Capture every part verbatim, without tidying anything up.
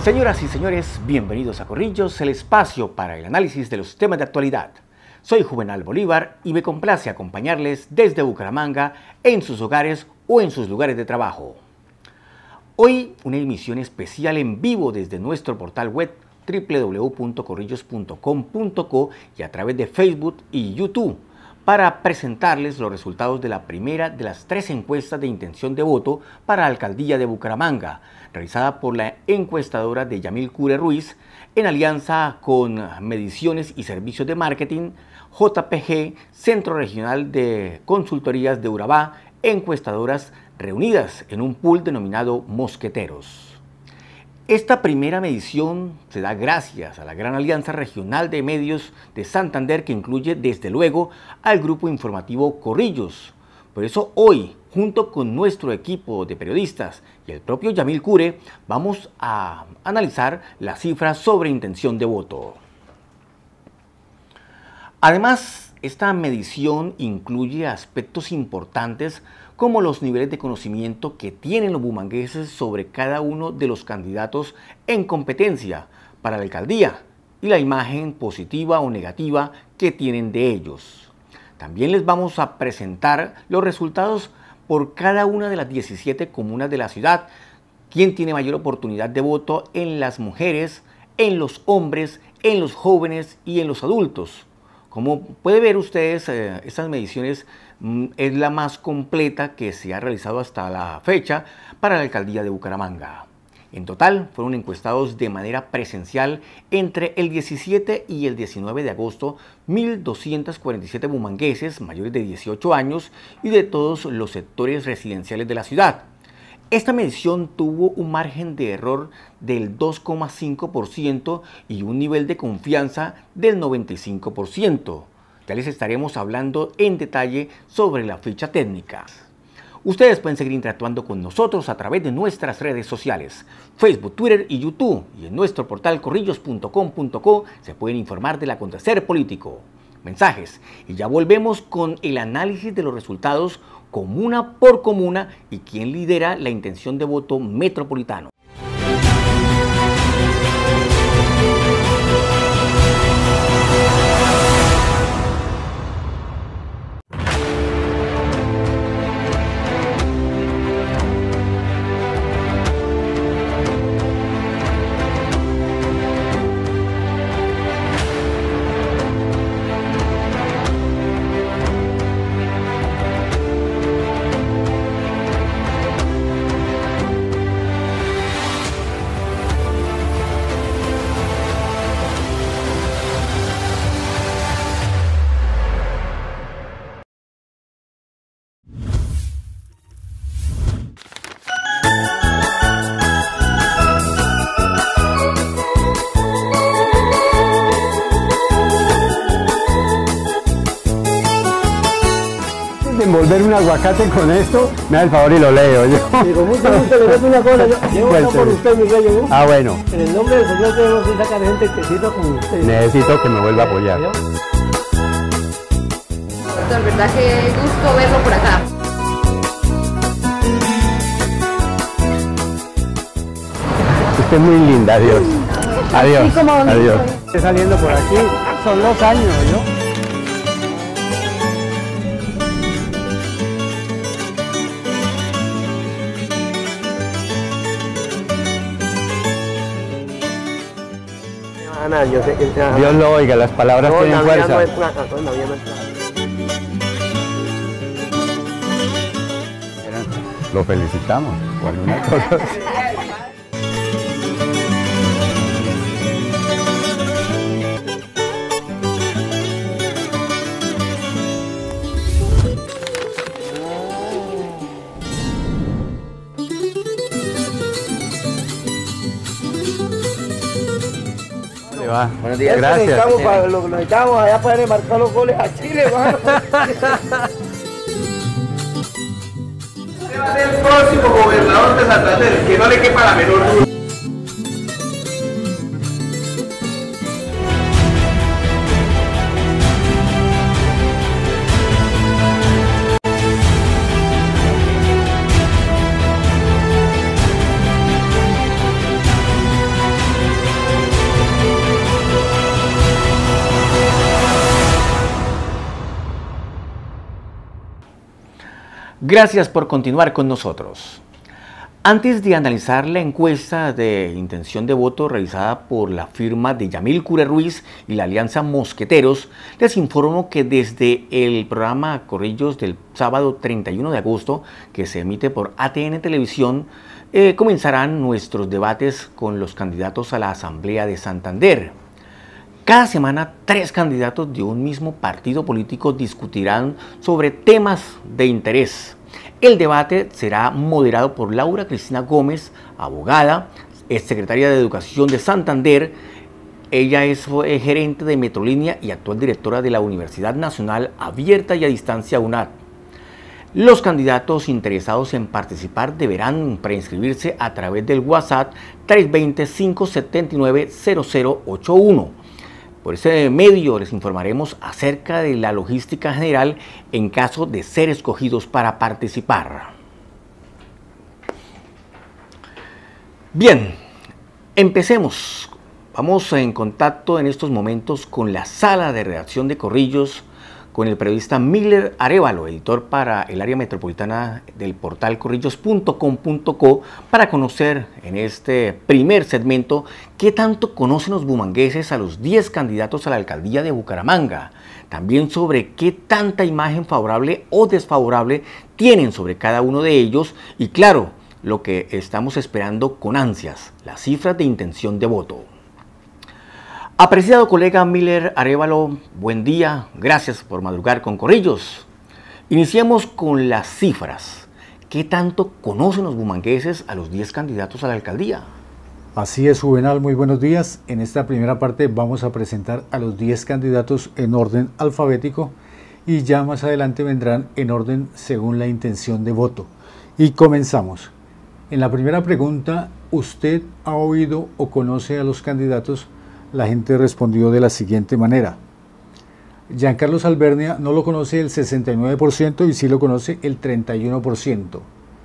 Señoras y señores, bienvenidos a Corrillos, el espacio para el análisis de los temas de actualidad. Soy Juvenal Bolívar y me complace acompañarles desde Bucaramanga, en sus hogares o en sus lugares de trabajo. Hoy una emisión especial en vivo desde nuestro portal web doble u doble u doble u punto corrillos punto com punto co y a través de Facebook y YouTube para presentarles los resultados de la primera de las tres encuestas de intención de voto para la alcaldía de Bucaramanga, realizada por la encuestadora de Yamil Cure Ruiz en alianza con Mediciones y Servicios de Marketing, J P G, Centro Regional de Consultorías de Urabá, encuestadoras reunidas en un pool denominado Mosqueteros. Esta primera medición se da gracias a la gran alianza regional de medios de Santander, que incluye desde luego al grupo informativo Corrillos. Por eso hoy, junto con nuestro equipo de periodistas y el propio Yamil Cure, vamos a analizar las cifras sobre intención de voto. Además, esta medición incluye aspectos importantes como los niveles de conocimiento que tienen los bumangueses sobre cada uno de los candidatos en competencia para la alcaldía y la imagen positiva o negativa que tienen de ellos. También les vamos a presentar los resultados por cada una de las diecisiete comunas de la ciudad, quién tiene mayor oportunidad de voto en las mujeres, en los hombres, en los jóvenes y en los adultos. Como puede ver ustedes, eh, estas mediciones mm, es la más completa que se ha realizado hasta la fecha para la alcaldía de Bucaramanga. En total, fueron encuestados de manera presencial entre el diecisiete y el diecinueve de agosto mil doscientos cuarenta y siete bumangueses mayores de dieciocho años y de todos los sectores residenciales de la ciudad. Esta medición tuvo un margen de error del dos coma cinco por ciento y un nivel de confianza del noventa y cinco por ciento. Ya les estaremos hablando en detalle sobre la ficha técnica. Ustedes pueden seguir interactuando con nosotros a través de nuestras redes sociales, Facebook, Twitter y YouTube, y en nuestro portal corrillos punto com punto co se pueden informar del acontecer político. Mensajes, y ya volvemos con el análisis de los resultados comuna por comuna y quién lidera la intención de voto metropolitano. Envolver un aguacate con esto, me da el favor y lo leo yo. Y con mucho gusto le doy una cosa, yo llevo Pues, por usted, mi rey. Ah, bueno. En el nombre del Señor debemos ir a sacar gente que sirva con usted. Necesito que me vuelva a apoyar. Doctor, verdad que gusto verlo por acá. Usted es muy linda, adiós. Adiós, adiós. Estoy saliendo por aquí, son dos años, ¿no? Yo sé que sea... Dios lo oiga, las palabras no, tienen fuerza. No es plata, no, Navidad no es plata. Lo felicitamos por alguna cosa. Va. Buenos días. Gracias. Necesitamos, para, lo necesitamos allá para marcar los goles a Chile, mano. Usted va a ser el próximo gobernador de Santander, que no le quepa la menor duda. Gracias por continuar con nosotros. Antes de analizar la encuesta de intención de voto realizada por la firma de Yamil Cure Ruiz y la Alianza Mosqueteros, les informo que desde el programa Corrillos del sábado treinta y uno de agosto, que se emite por A T N Televisión, eh, comenzarán nuestros debates con los candidatos a la Asamblea de Santander. Cada semana, tres candidatos de un mismo partido político discutirán sobre temas de interés. El debate será moderado por Laura Cristina Gómez, abogada, exsecretaria de Educación de Santander. Ella es gerente de Metrolínea y actual directora de la Universidad Nacional Abierta y a Distancia UNAD. Los candidatos interesados en participar deberán preinscribirse a través del WhatsApp tres dos cero, cinco siete nueve, cero cero ocho uno. Por ese medio les informaremos acerca de la logística general en caso de ser escogidos para participar. Bien, empecemos. Vamos en contacto en estos momentos con la sala de redacción de Corrillos, con el periodista Miller Arévalo, editor para el área metropolitana del portal corrillos punto com punto co, para conocer en este primer segmento qué tanto conocen los bumangueses a los diez candidatos a la alcaldía de Bucaramanga. También sobre qué tanta imagen favorable o desfavorable tienen sobre cada uno de ellos y, claro, lo que estamos esperando con ansias, las cifras de intención de voto. Apreciado colega Miller Arévalo, buen día, gracias por madrugar con Corrillos. Iniciemos con las cifras. ¿Qué tanto conocen los bumangueses a los diez candidatos a la alcaldía? Así es, Juvenal, muy buenos días. En esta primera parte vamos a presentar a los diez candidatos en orden alfabético y ya más adelante vendrán en orden según la intención de voto. Y comenzamos. En la primera pregunta, ¿usted ha oído o conoce a los candidatos? La gente respondió de la siguiente manera. Giancarlo Albernia no lo conoce el sesenta y nueve por ciento y sí lo conoce el treinta y uno por ciento.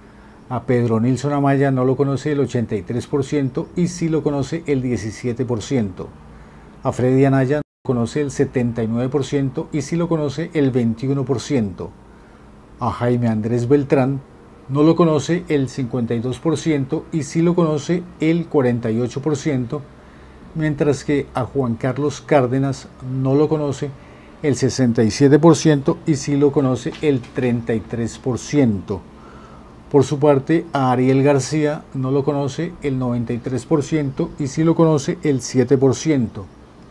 A Pedro Nilsson Amaya no lo conoce el ochenta y tres por ciento y sí lo conoce el diecisiete por ciento. A Freddy Anaya no lo conoce el setenta y nueve por ciento y sí lo conoce el veintiuno por ciento. A Jaime Andrés Beltrán no lo conoce el cincuenta y dos por ciento y sí lo conoce el cuarenta y ocho por ciento. Mientras que a Juan Carlos Cárdenas no lo conoce el sesenta y siete por ciento y sí lo conoce el treinta y tres por ciento. Por su parte, a Ariel García no lo conoce el noventa y tres por ciento y sí lo conoce el siete por ciento.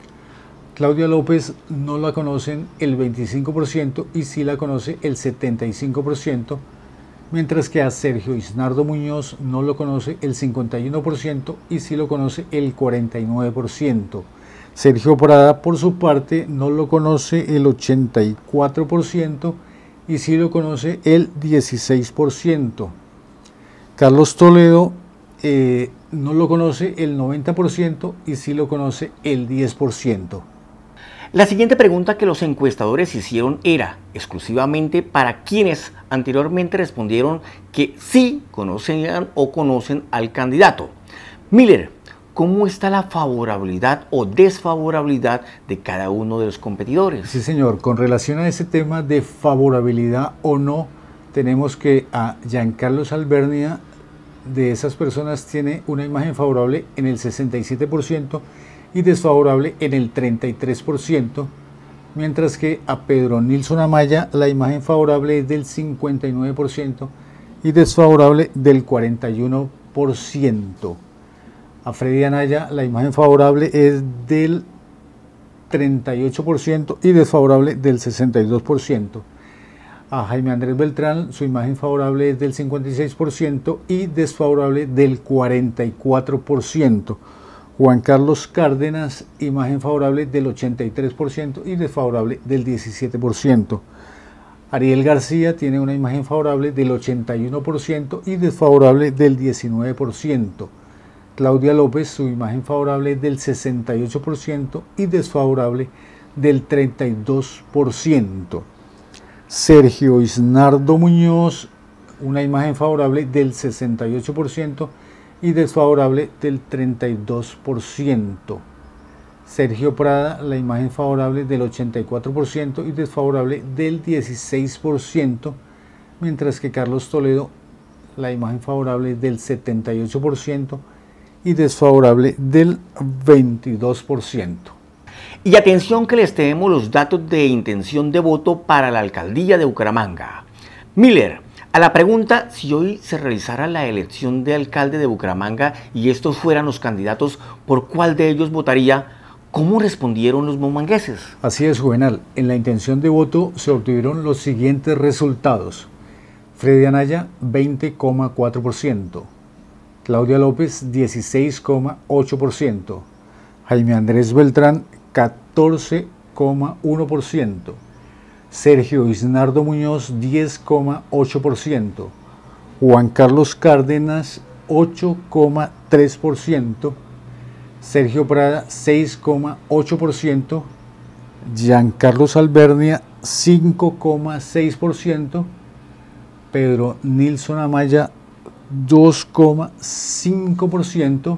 Claudia López no la conocen el veinticinco por ciento y sí la conoce el setenta y cinco por ciento. Mientras que a Sergio Isnardo Muñoz no lo conoce el cincuenta y uno por ciento y sí lo conoce el cuarenta y nueve por ciento. Sergio Prada, por su parte, no lo conoce el ochenta y cuatro por ciento y sí lo conoce el dieciséis por ciento. Carlos Toledo eh, no lo conoce el noventa por ciento y sí lo conoce el diez por ciento. La siguiente pregunta que los encuestadores hicieron era exclusivamente para quienes anteriormente respondieron que sí conocían o conocen al candidato. Miller, ¿cómo está la favorabilidad o desfavorabilidad de cada uno de los competidores? Sí, señor. Con relación a ese tema de favorabilidad o no, tenemos que a Giancarlo Albernia, de esas personas, tiene una imagen favorable en el sesenta y siete por ciento y desfavorable en el treinta y tres por ciento, mientras que a Pedro Nilsson Amaya la imagen favorable es del cincuenta y nueve por ciento y desfavorable del cuarenta y uno por ciento. A Freddy Anaya la imagen favorable es del treinta y ocho por ciento y desfavorable del sesenta y dos por ciento. A Jaime Andrés Beltrán su imagen favorable es del cincuenta y seis por ciento y desfavorable del cuarenta y cuatro por ciento. Juan Carlos Cárdenas, imagen favorable del ochenta y tres por ciento y desfavorable del diecisiete por ciento. Ariel García tiene una imagen favorable del ochenta y uno por ciento y desfavorable del diecinueve por ciento. Claudia López, su imagen favorable es del sesenta y ocho por ciento y desfavorable del treinta y dos por ciento. Sergio Isnardo Muñoz, una imagen favorable del sesenta y ocho por ciento y desfavorable del treinta y dos por ciento. Sergio Prada, la imagen favorable del ochenta y cuatro por ciento y desfavorable del dieciséis por ciento, mientras que Carlos Toledo, la imagen favorable del setenta y ocho por ciento y desfavorable del veintidós por ciento. Y atención que les tenemos los datos de intención de voto para la alcaldía de Bucaramanga. Miller, a la pregunta si hoy se realizara la elección de alcalde de Bucaramanga y estos fueran los candidatos, ¿por cuál de ellos votaría? ¿Cómo respondieron los bumangueses? Así es, Juvenal. En la intención de voto se obtuvieron los siguientes resultados. Freddy Anaya, veinte coma cuatro por ciento. Claudia López, dieciséis coma ocho por ciento. Jaime Andrés Beltrán, catorce coma uno por ciento. Sergio Isnardo Muñoz, diez coma ocho por ciento. Juan Carlos Cárdenas, ocho coma tres por ciento. Sergio Prada, seis coma ocho por ciento. Giancarlos Albernia, cinco coma seis por ciento. Pedro Nilson Amaya, dos coma cinco por ciento.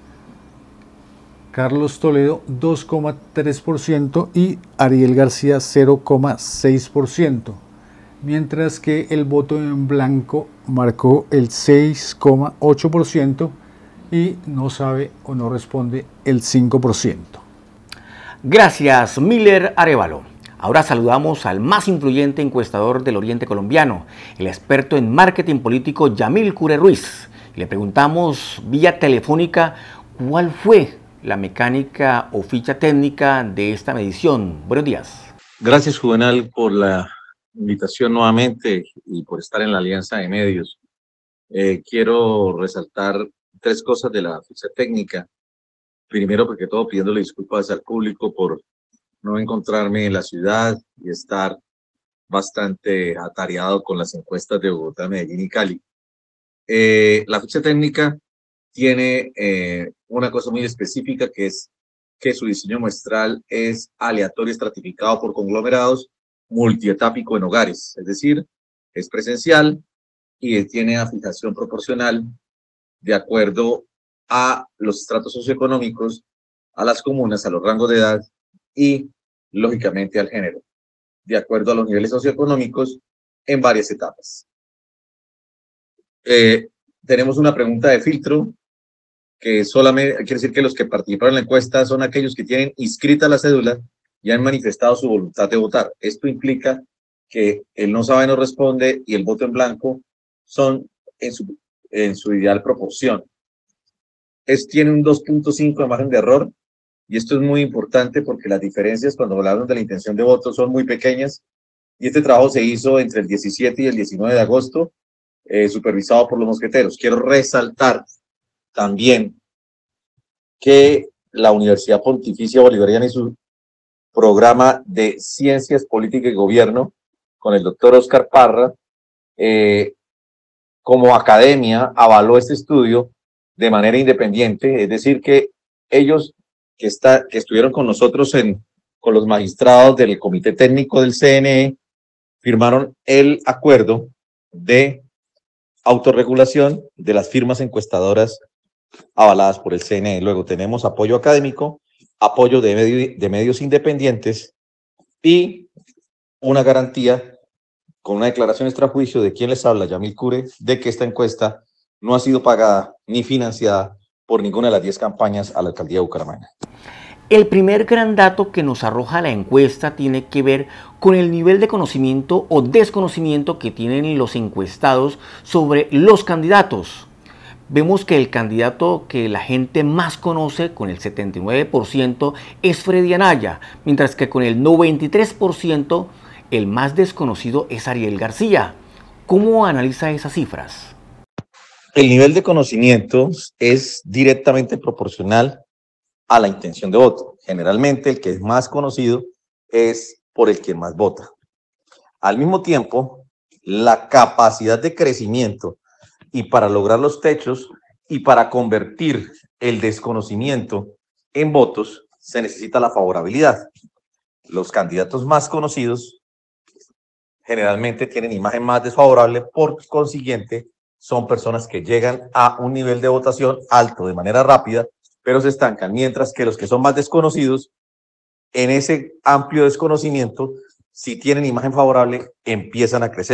Carlos Toledo, dos coma tres por ciento y Ariel García, cero coma seis por ciento. Mientras que el voto en blanco marcó el seis coma ocho por ciento y no sabe o no responde el cinco por ciento. Gracias, Miller Arevalo. Ahora saludamos al más influyente encuestador del Oriente Colombiano, el experto en marketing político Yamil Cure Ruiz. Le preguntamos vía telefónica cuál fue la mecánica o ficha técnica de esta medición. Buenos días. Gracias, Juvenal, por la invitación nuevamente y por estar en la Alianza de Medios. Eh, quiero resaltar tres cosas de la ficha técnica. Primero, porque todo pidiéndole disculpas al público por no encontrarme en la ciudad y estar bastante atareado con las encuestas de Bogotá, Medellín y Cali. Eh, la ficha técnica tiene eh, una cosa muy específica, que es que su diseño muestral es aleatorio estratificado por conglomerados multietápico en hogares, es decir, es presencial y tiene afijación proporcional de acuerdo a los estratos socioeconómicos, a las comunas, a los rangos de edad y, lógicamente, al género, de acuerdo a los niveles socioeconómicos en varias etapas. Eh, tenemos una pregunta de filtro, que solamente quiere decir que los que participaron en la encuesta son aquellos que tienen inscrita la cédula y han manifestado su voluntad de votar. Esto implica que el no sabe no responde y el voto en blanco son en su, en su ideal proporción. Es, tiene un dos punto cinco de margen de error. Y esto es muy importante porque las diferencias cuando hablamos de la intención de voto son muy pequeñas. Y este trabajo se hizo entre el diecisiete y el diecinueve de agosto, eh, supervisado por los mosqueteros. Quiero resaltar también que la Universidad Pontificia Bolivariana y su programa de Ciencias, Política y Gobierno, con el doctor Oscar Parra, eh, como academia, avaló este estudio de manera independiente, es decir, que ellos que, está, que estuvieron con nosotros, en, con los magistrados del Comité Técnico del C N E, firmaron el acuerdo de autorregulación de las firmas encuestadoras avaladas por el C N E. Luego tenemos apoyo académico, apoyo de, medio, de medios independientes y una garantía con una declaración extrajuicio de quien les habla, Yamil Cure, de que esta encuesta no ha sido pagada ni financiada por ninguna de las diez campañas a la alcaldía de Bucaramanga. El primer gran dato que nos arroja la encuesta tiene que ver con el nivel de conocimiento o desconocimiento que tienen los encuestados sobre los candidatos. Vemos que el candidato que la gente más conoce, con el setenta y nueve por ciento, es Freddy Anaya, mientras que con el noventa y tres por ciento el más desconocido es Ariel García. ¿Cómo analiza esas cifras? El nivel de conocimiento es directamente proporcional a la intención de voto. Generalmente el que es más conocido es por el que más vota. Al mismo tiempo, la capacidad de crecimiento y para lograr los techos y para convertir el desconocimiento en votos se necesita la favorabilidad. Los candidatos más conocidos generalmente tienen imagen más desfavorable, por consiguiente son personas que llegan a un nivel de votación alto de manera rápida, pero se estancan, mientras que los que son más desconocidos, en ese amplio desconocimiento, si tienen imagen favorable, empiezan a crecer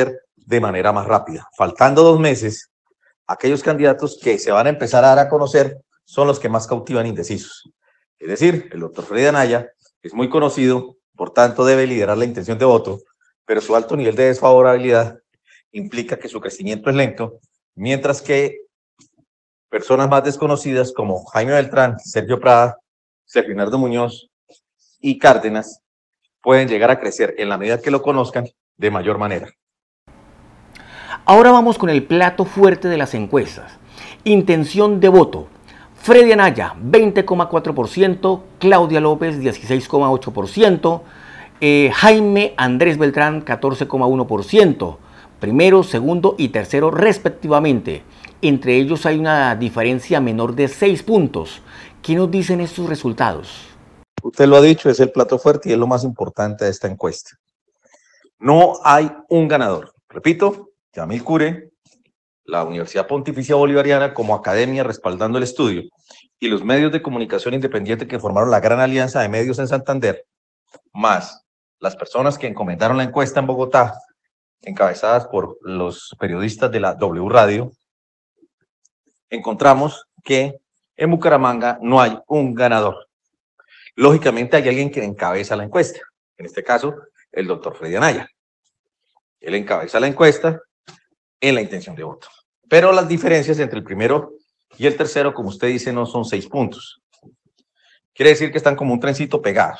de manera más rápida. Faltando dos meses, aquellos candidatos que se van a empezar a dar a conocer son los que más cautivan indecisos. Es decir, el doctor Freddy Anaya es muy conocido, por tanto debe liderar la intención de voto, pero su alto nivel de desfavorabilidad implica que su crecimiento es lento, mientras que personas más desconocidas como Jaime Beltrán, Sergio Prada, Sergio Bernardo Muñoz y Cárdenas pueden llegar a crecer en la medida que lo conozcan de mayor manera. Ahora vamos con el plato fuerte de las encuestas. Intención de voto. Freddy Anaya, veinte coma cuatro por ciento, Claudia López, dieciséis coma ocho por ciento, eh, Jaime Andrés Beltrán, catorce coma uno por ciento, primero, segundo y tercero respectivamente. Entre ellos hay una diferencia menor de seis puntos. ¿Qué nos dicen estos resultados? Usted lo ha dicho, es el plato fuerte y es lo más importante de esta encuesta. No hay un ganador. Repito, Yamil Cure, la Universidad Pontificia Bolivariana como academia respaldando el estudio y los medios de comunicación independientes que formaron la gran alianza de medios en Santander, más las personas que encomendaron la encuesta en Bogotá, encabezadas por los periodistas de la W Radio, encontramos que en Bucaramanga no hay un ganador. Lógicamente hay alguien que encabeza la encuesta, en este caso el doctor Freddy Anaya. Él encabeza la encuesta en la intención de voto. Pero las diferencias entre el primero y el tercero, como usted dice, no son seis puntos. Quiere decir que están como un trencito pegados.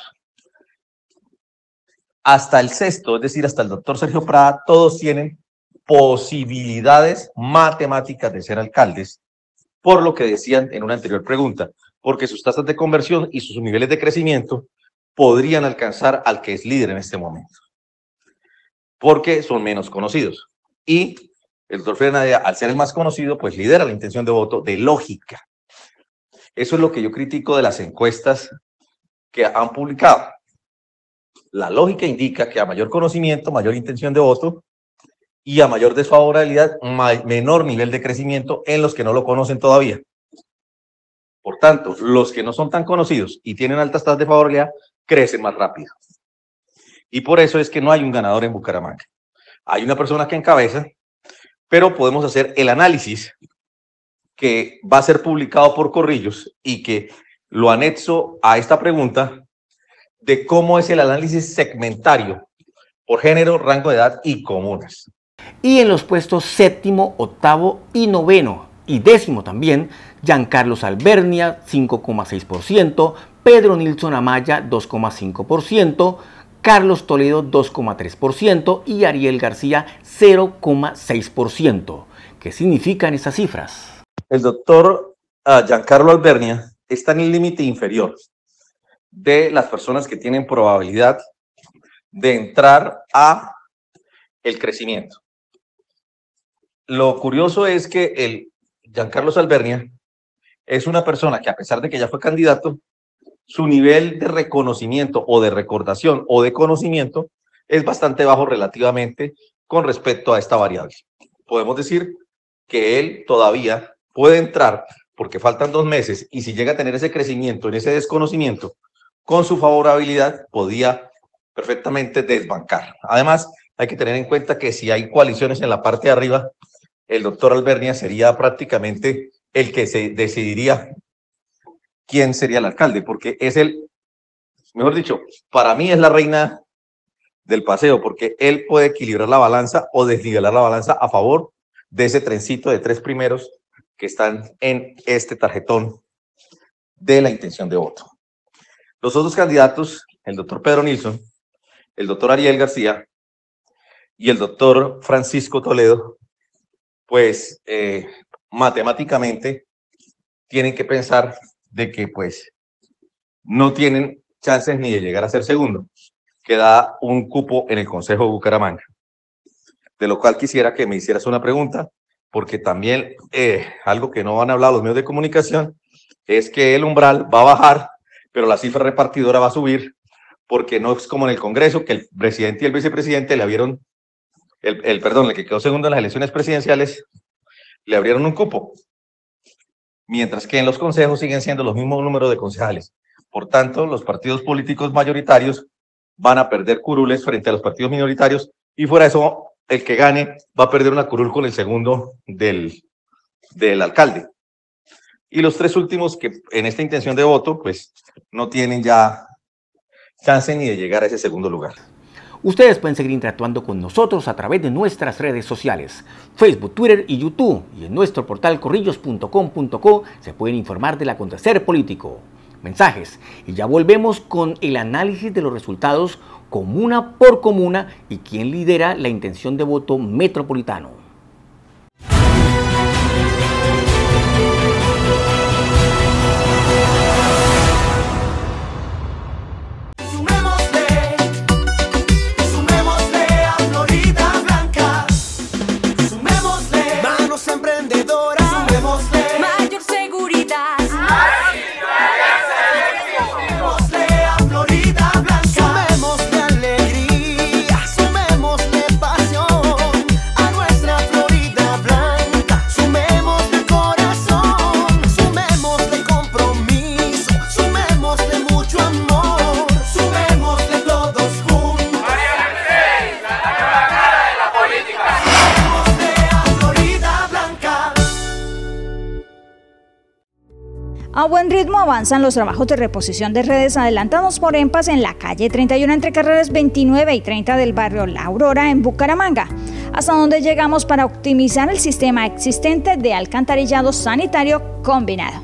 Hasta el sexto, es decir, hasta el doctor Sergio Prada, todos tienen posibilidades matemáticas de ser alcaldes, por lo que decían en una anterior pregunta, porque sus tasas de conversión y sus niveles de crecimiento podrían alcanzar al que es líder en este momento, porque son menos conocidos. Y el doctor Freddy Anaya, al ser el más conocido, pues lidera la intención de voto de lógica. Eso es lo que yo critico de las encuestas que han publicado. La lógica indica que a mayor conocimiento, mayor intención de voto, y a mayor desfavorabilidad, menor nivel de crecimiento en los que no lo conocen todavía. Por tanto, los que no son tan conocidos y tienen altas tasas de favorabilidad, crecen más rápido. Y por eso es que no hay un ganador en Bucaramanga. Hay una persona que encabeza, pero podemos hacer el análisis que va a ser publicado por Corrillos y que lo anexo a esta pregunta de cómo es el análisis segmentario por género, rango de edad y comunas. Y en los puestos séptimo, octavo y noveno y décimo también, Giancarlos Albernia, cinco coma seis por ciento, Pedro Nilsson Amaya, dos coma cinco por ciento, Carlos Toledo, dos coma tres por ciento y Ariel García, cero coma seis por ciento. ¿Qué significan esas cifras? El doctor uh, Giancarlo Albernia está en el límite inferior de las personas que tienen probabilidad de entrar a el crecimiento. Lo curioso es que el Giancarlos Albernia es una persona que, a pesar de que ya fue candidato, su nivel de reconocimiento o de recordación o de conocimiento es bastante bajo relativamente con respecto a esta variable. Podemos decir que él todavía puede entrar porque faltan dos meses y si llega a tener ese crecimiento en ese desconocimiento, con su favorabilidad podía perfectamente desbancar. Además, hay que tener en cuenta que si hay coaliciones en la parte de arriba, el doctor Albernia sería prácticamente el que se decidiría quién sería el alcalde, porque es el, mejor dicho, para mí es la reina del paseo, porque él puede equilibrar la balanza o desnivelar la balanza a favor de ese trencito de tres primeros que están en este tarjetón de la intención de voto. Los otros candidatos, el doctor Pedro Nilsson, el doctor Ariel García y el doctor Francisco Toledo, pues eh, matemáticamente tienen que pensar de que pues no tienen chances ni de llegar a ser segundo, que da un cupo en el Consejo de Bucaramanga. De lo cual quisiera que me hicieras una pregunta, porque también eh, algo que no han hablado los medios de comunicación es que el umbral va a bajar, pero la cifra repartidora va a subir, porque no es como en el Congreso, que el presidente y el vicepresidente le abrieron, el, el perdón, el que quedó segundo en las elecciones presidenciales, le abrieron un cupo, mientras que en los consejos siguen siendo los mismos números de concejales. Por tanto, los partidos políticos mayoritarios van a perder curules frente a los partidos minoritarios, y fuera de eso el que gane va a perder una curul con el segundo del, del alcalde. Y los tres últimos que en esta intención de voto, pues no tienen ya chance ni de llegar a ese segundo lugar. Ustedes pueden seguir interactuando con nosotros a través de nuestras redes sociales, Facebook, Twitter y YouTube. Y en nuestro portal corrillos punto com punto co se pueden informar del acontecer político, mensajes. Y ya volvemos con el análisis de los resultados comuna por comuna y quién lidera la intención de voto metropolitano. A buen ritmo avanzan los trabajos de reposición de redes adelantados por EMPAS en la calle treinta y uno entre carreras veintinueve y treinta del barrio La Aurora en Bucaramanga, hasta donde llegamos para optimizar el sistema existente de alcantarillado sanitario combinado.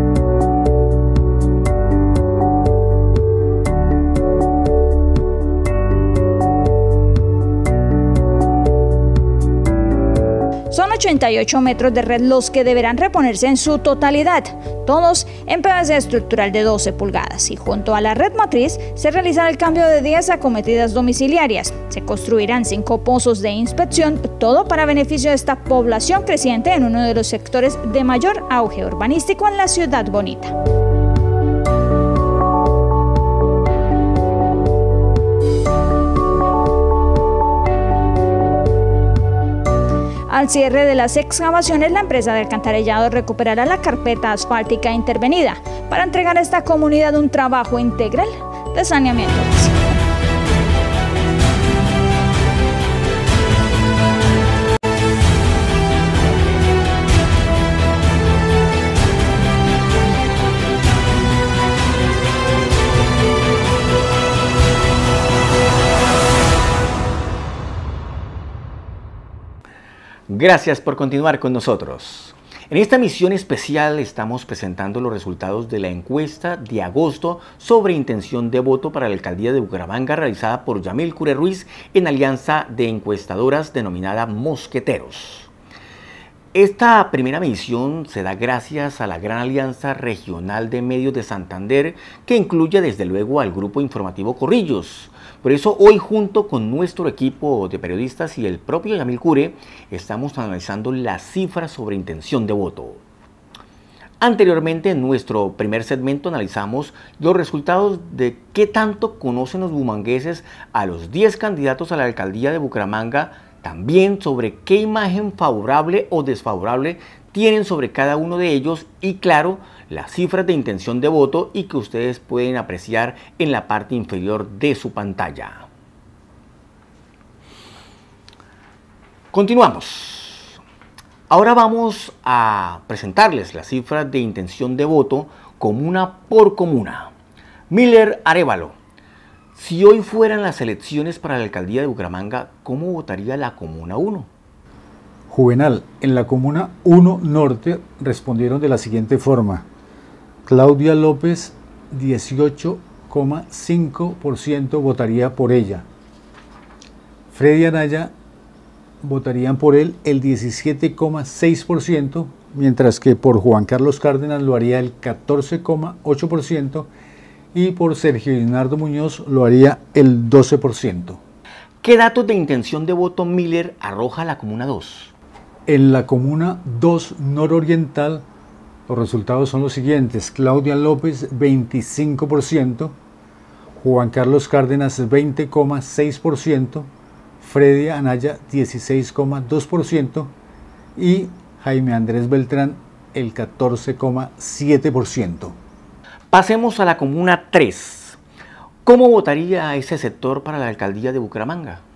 Son ochenta y ocho metros de red los que deberán reponerse en su totalidad, todos en P V C estructural de doce pulgadas, y junto a la red matriz se realizará el cambio de diez acometidas domiciliarias. Se construirán cinco pozos de inspección, todo para beneficio de esta población creciente en uno de los sectores de mayor auge urbanístico en la ciudad bonita. Al cierre de las excavaciones, la empresa de alcantarillado recuperará la carpeta asfáltica intervenida para entregar a esta comunidad un trabajo integral de saneamiento básico. Gracias por continuar con nosotros. En esta emisión especial estamos presentando los resultados de la encuesta de agosto sobre intención de voto para la alcaldía de Bucaramanga realizada por Yamil Cure Ruiz en alianza de encuestadoras denominada Mosqueteros. Esta primera medición se da gracias a la Gran Alianza Regional de Medios de Santander, que incluye desde luego al grupo informativo Corrillos. Por eso hoy, junto con nuestro equipo de periodistas y el propio Yamil Cure, estamos analizando las cifras sobre intención de voto. Anteriormente, en nuestro primer segmento, analizamos los resultados de qué tanto conocen los bumangueses a los diez candidatos a la alcaldía de Bucaramanga, también sobre qué imagen favorable o desfavorable tienen sobre cada uno de ellos y, claro, las cifras de intención de voto y que ustedes pueden apreciar en la parte inferior de su pantalla. Continuamos. Ahora vamos a presentarles las cifras de intención de voto comuna por comuna. Miller Arévalo, si hoy fueran las elecciones para la alcaldía de Bucaramanga, ¿cómo votaría la comuna uno? Juvenal, en la comuna uno Norte respondieron de la siguiente forma. Claudia López, dieciocho coma cinco por ciento votaría por ella. Freddy Anaya votarían por él el diecisiete coma seis por ciento, mientras que por Juan Carlos Cárdenas lo haría el catorce coma ocho por ciento y por Sergio Leonardo Muñoz lo haría el doce por ciento. ¿Qué datos de intención de voto Miller arroja la comuna dos? En la comuna dos nororiental, los resultados son los siguientes. Claudia López, veinticinco por ciento, Juan Carlos Cárdenas, veinte coma seis por ciento, Freddy Anaya, dieciséis coma dos por ciento y Jaime Andrés Beltrán, el catorce coma siete por ciento. Pasemos a la comuna tres. ¿Cómo votaría ese sector para la alcaldía de Bucaramanga?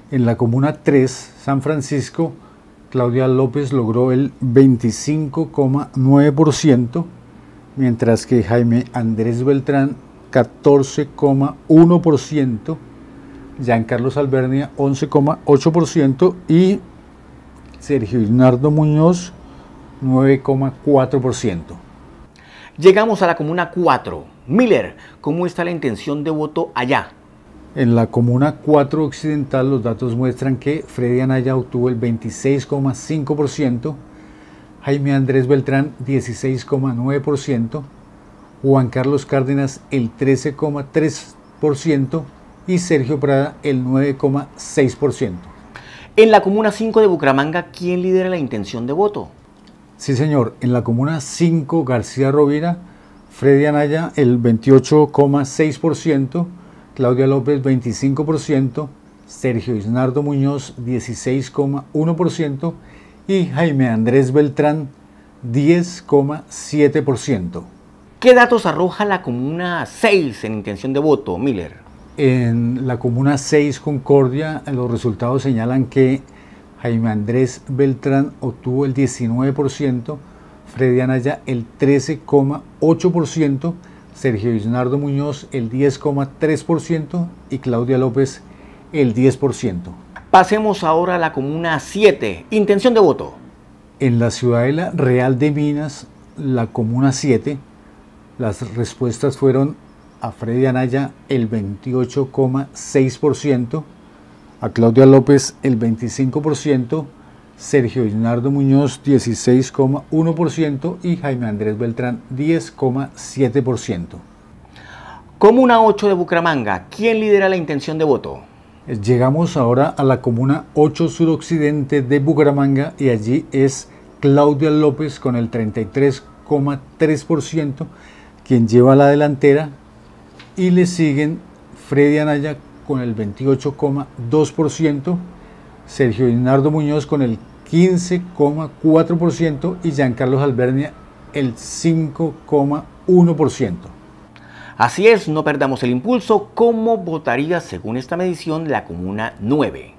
En la comuna tres, San Francisco, Claudia López logró el veinticinco coma nueve por ciento, mientras que Jaime Andrés Beltrán catorce coma uno por ciento, Giancarlos Albernia once coma ocho por ciento y Sergio Isnardo Muñoz nueve coma cuatro por ciento. Llegamos a la comuna cuatro. Miller, ¿cómo está la intención de voto allá? En la comuna cuatro occidental los datos muestran que Freddy Anaya obtuvo el veintiséis coma cinco por ciento, Jaime Andrés Beltrán dieciséis coma nueve por ciento, Juan Carlos Cárdenas el trece coma tres por ciento y Sergio Prada el nueve coma seis por ciento. En la comuna cinco de Bucaramanga, ¿quién lidera la intención de voto? Sí, señor. En la comuna cinco, García Rovira, Freddy Anaya el veintiocho coma seis por ciento, Claudia López veinticinco por ciento, Sergio Isnardo Muñoz dieciséis coma uno por ciento y Jaime Andrés Beltrán diez coma siete por ciento. ¿Qué datos arroja la comuna seis en intención de voto, Miller? En la comuna seis, Concordia, los resultados señalan que Jaime Andrés Beltrán obtuvo el diecinueve por ciento, Freddy Anaya el trece coma ocho por ciento, Sergio Isnardo Muñoz el diez coma tres por ciento y Claudia López el diez por ciento. Pasemos ahora a la comuna siete, intención de voto. En la Ciudadela Real de Minas, la comuna siete, las respuestas fueron a Freddy Anaya el veintiocho coma seis por ciento, a Claudia López el veinticinco por ciento, Sergio Isnardo Muñoz dieciséis coma uno por ciento y Jaime Andrés Beltrán diez coma siete por ciento. Comuna ocho de Bucaramanga, ¿quién lidera la intención de voto? Llegamos ahora a la comuna ocho suroccidente de Bucaramanga y allí es Claudia López con el treinta y tres coma tres por ciento quien lleva la delantera y le siguen Freddy Anaya con el veintiocho coma dos por ciento, Sergio Isnardo Muñoz con el quince coma cuatro por ciento y Giancarlos Albernia el cinco coma uno por ciento. Así es, no perdamos el impulso. ¿Cómo votaría según esta medición la comuna nueve?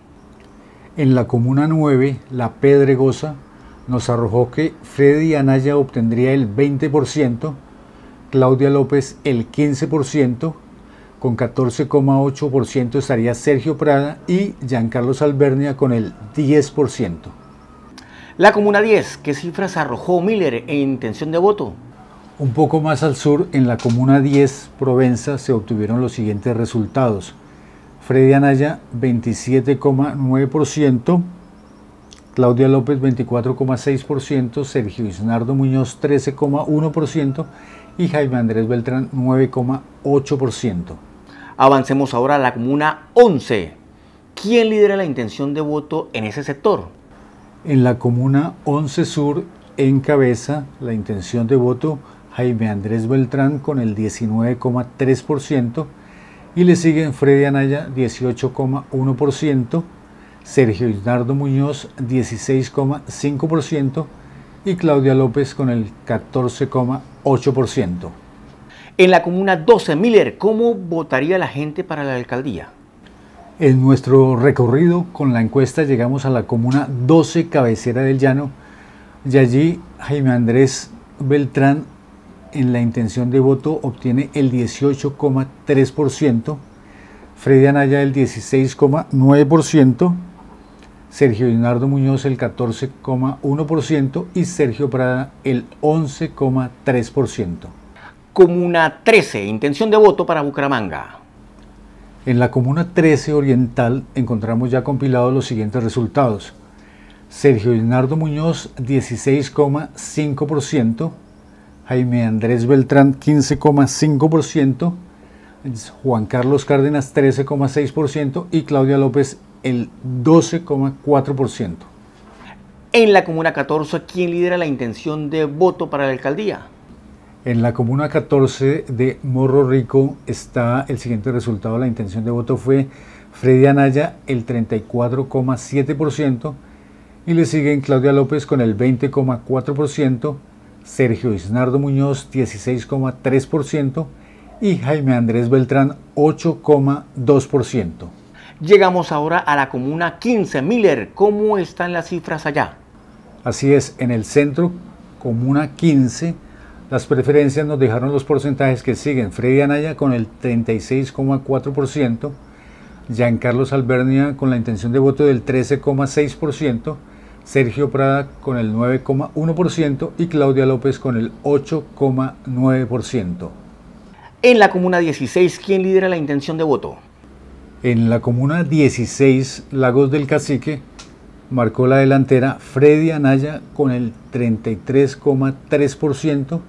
En la comuna nueve, La Pedregosa, nos arrojó que Freddy Anaya obtendría el veinte por ciento, Claudia López el quince por ciento, con catorce coma ocho por ciento estaría Sergio Prada y Giancarlos Albernia con el diez por ciento. La comuna diez, ¿qué cifras arrojó Miller en intención de voto? Un poco más al sur, en la comuna diez, Provenza, se obtuvieron los siguientes resultados. Freddy Anaya veintisiete coma nueve por ciento, Claudia López veinticuatro coma seis por ciento, Sergio Isnardo Muñoz trece coma uno por ciento y Jaime Andrés Beltrán nueve coma ocho por ciento. Avancemos ahora a la comuna once. ¿Quién lidera la intención de voto en ese sector? En la comuna once Sur encabeza la intención de voto Jaime Andrés Beltrán con el diecinueve coma tres por ciento y le siguen Freddy Anaya dieciocho coma uno por ciento, Sergio Isnardo Muñoz dieciséis coma cinco por ciento y Claudia López con el catorce coma ocho por ciento. En la comuna doce, Miller, ¿cómo votaría la gente para la alcaldía? En nuestro recorrido con la encuesta llegamos a la comuna doce, Cabecera del Llano, y allí Jaime Andrés Beltrán en la intención de voto obtiene el dieciocho coma tres por ciento, Freddy Anaya el dieciséis coma nueve por ciento, Sergio Isnardo Muñoz el catorce coma uno por ciento y Sergio Prada el once coma tres por ciento. Comuna trece, intención de voto para Bucaramanga. En la comuna trece Oriental encontramos ya compilados los siguientes resultados. Sergio Isnardo Muñoz dieciséis coma cinco por ciento, Jaime Andrés Beltrán quince coma cinco por ciento, Juan Carlos Cárdenas trece coma seis por ciento y Claudia López el doce coma cuatro por ciento. En la comuna catorce, ¿quién lidera la intención de voto para la alcaldía? En la comuna catorce de Morro Rico está el siguiente resultado. La intención de voto fue Freddy Anaya el treinta y cuatro coma siete por ciento y le siguen Claudia López con el veinte coma cuatro por ciento, Sergio Isnardo Muñoz dieciséis coma tres por ciento y Jaime Andrés Beltrán ocho coma dos por ciento. Llegamos ahora a la comuna quince. Miller, ¿cómo están las cifras allá? Así es, en el centro, comuna quince, las preferencias nos dejaron los porcentajes que siguen. Freddy Anaya con el treinta y seis coma cuatro por ciento, Giancarlos Albernia con la intención de voto del trece coma seis por ciento, Sergio Prada con el nueve coma uno por ciento y Claudia López con el ocho coma nueve por ciento. En la comuna dieciséis, ¿quién lidera la intención de voto? En la comuna dieciséis, Lagos del Cacique, marcó la delantera Freddy Anaya con el treinta y tres coma tres por ciento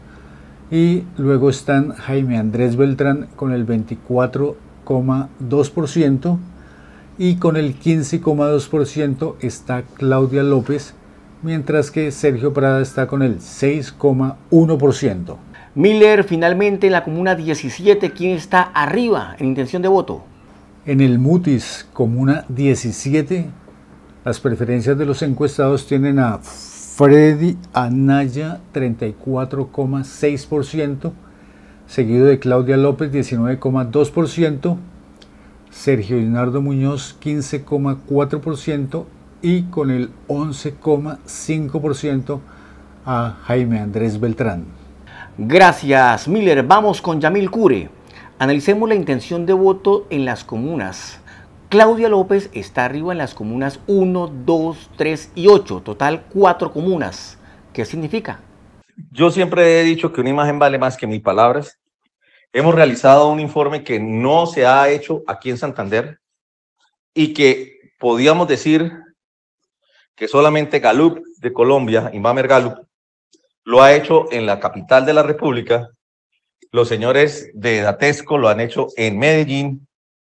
y luego están Jaime Andrés Beltrán con el veinticuatro coma dos por ciento y con el quince coma dos por ciento está Claudia López, mientras que Sergio Prada está con el seis coma uno por ciento. Miller, finalmente en la comuna diecisiete, ¿quién está arriba en intención de voto? En el Mutis, comuna diecisiete, las preferencias de los encuestados tienen a Freddy Anaya treinta y cuatro coma seis por ciento, seguido de Claudia López diecinueve coma dos por ciento, Sergio Leonardo Muñoz quince coma cuatro por ciento y con el once coma cinco por ciento a Jaime Andrés Beltrán. Gracias, Miller. Vamos con Yamil Cure. Analicemos la intención de voto en las comunas. Claudia López está arriba en las comunas uno, dos, tres y ocho, total cuatro comunas. ¿Qué significa? Yo siempre he dicho que una imagen vale más que mil palabras. Hemos realizado un informe que no se ha hecho aquí en Santander y que podíamos decir que solamente Gallup de Colombia, Inbamer Gallup, lo ha hecho en la capital de la República. Los señores de Datesco lo han hecho en Medellín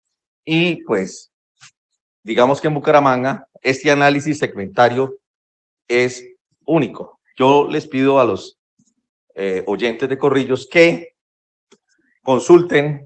y pues digamos que en Bucaramanga este análisis segmentario es único. Yo les pido a los eh, oyentes de Corrillos que consulten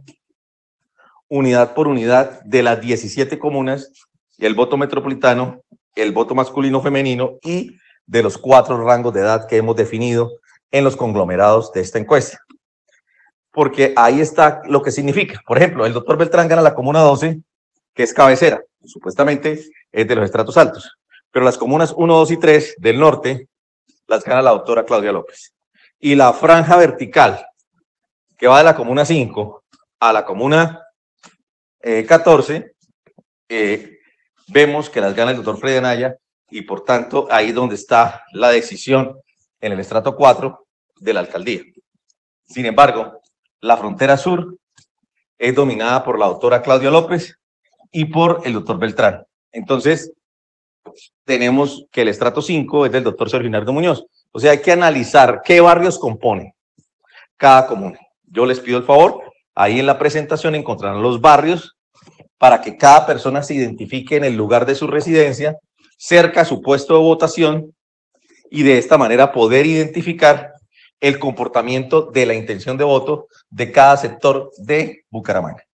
unidad por unidad de las diecisiete comunas, el voto metropolitano, el voto masculino femenino y de los cuatro rangos de edad que hemos definido en los conglomerados de esta encuesta. Porque ahí está lo que significa. Por ejemplo, el doctor Beltrán gana la comuna doce, que es cabecera, supuestamente es de los estratos altos, pero las comunas uno, dos y tres del norte las gana la doctora Claudia López. Y la franja vertical, que va de la comuna cinco a la comuna eh, catorce, eh, vemos que las gana el doctor Freddy Anaya, y por tanto ahí es donde está la decisión en el estrato cuatro de la alcaldía. Sin embargo, la frontera sur es dominada por la doctora Claudia López y por el doctor Beltrán. Entonces, tenemos que el estrato cinco es del doctor Sergio Leonardo Muñoz. O sea, hay que analizar qué barrios compone cada comuna. Yo les pido el favor, ahí en la presentación encontrarán los barrios para que cada persona se identifique en el lugar de su residencia, cerca a su puesto de votación, y de esta manera poder identificar el comportamiento de la intención de voto de cada sector de Bucaramanga.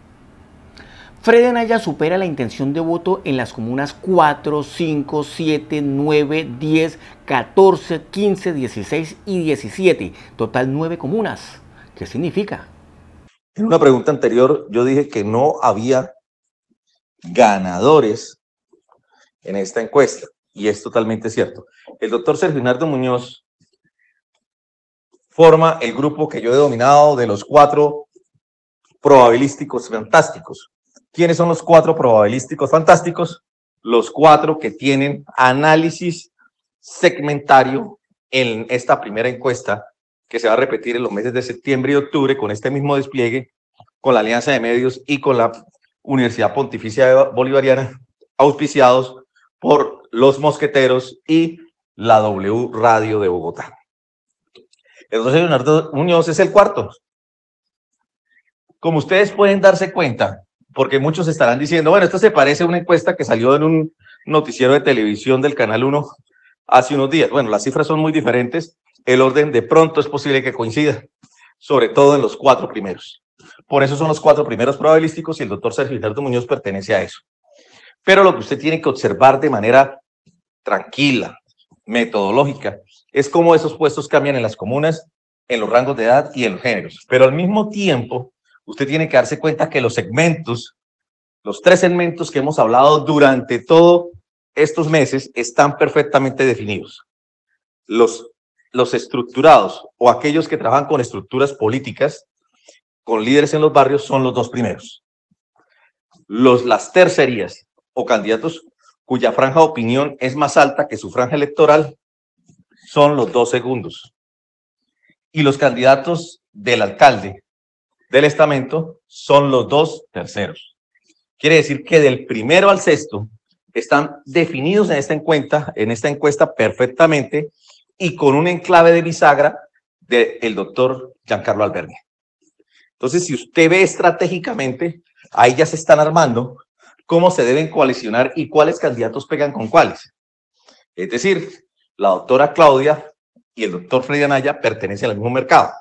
Freddy Anaya supera la intención de voto en las comunas cuatro, cinco, siete, nueve, diez, catorce, quince, dieciséis y diecisiete, total nueve comunas. ¿Qué significa? En una pregunta anterior yo dije que no había ganadores en esta encuesta, y es totalmente cierto. El doctor Sergio Leonardo Muñoz forma el grupo que yo he denominado de los cuatro probabilísticos fantásticos. ¿Quiénes son los cuatro probabilísticos fantásticos? Los cuatro que tienen análisis segmentario en esta primera encuesta, que se va a repetir en los meses de septiembre y octubre con este mismo despliegue, con la Alianza de Medios y con la Universidad Pontificia Bolivariana, auspiciados por Los Mosqueteros y la W Radio de Bogotá. El doctor Leonardo Muñoz es el cuarto. Como ustedes pueden darse cuenta, porque muchos estarán diciendo, bueno, esto se parece a una encuesta que salió en un noticiero de televisión del Canal uno hace unos días. Bueno, las cifras son muy diferentes, el orden de pronto es posible que coincida, sobre todo en los cuatro primeros. Por eso son los cuatro primeros probabilísticos y el doctor Sergio Leonardo Muñoz pertenece a eso. Pero lo que usted tiene que observar de manera tranquila, metodológica, es cómo esos puestos cambian en las comunas, en los rangos de edad y en los géneros. Pero al mismo tiempo, usted tiene que darse cuenta que los segmentos Los tres segmentos que hemos hablado durante todos estos meses están perfectamente definidos. Los, los estructurados o aquellos que trabajan con estructuras políticas, con líderes en los barrios, son los dos primeros. Los, las tercerías o candidatos cuya franja de opinión es más alta que su franja electoral son los dos segundos. Y los candidatos del alcalde del estamento son los dos terceros. Quiere decir que del primero al sexto están definidos en esta encuesta, en esta encuesta perfectamente y con un enclave de bisagra del doctor Giancarlo Albernia. Entonces, si usted ve estratégicamente, ahí ya se están armando cómo se deben coalicionar y cuáles candidatos pegan con cuáles. Es decir, la doctora Claudia y el doctor Freddy Anaya pertenecen al mismo mercado.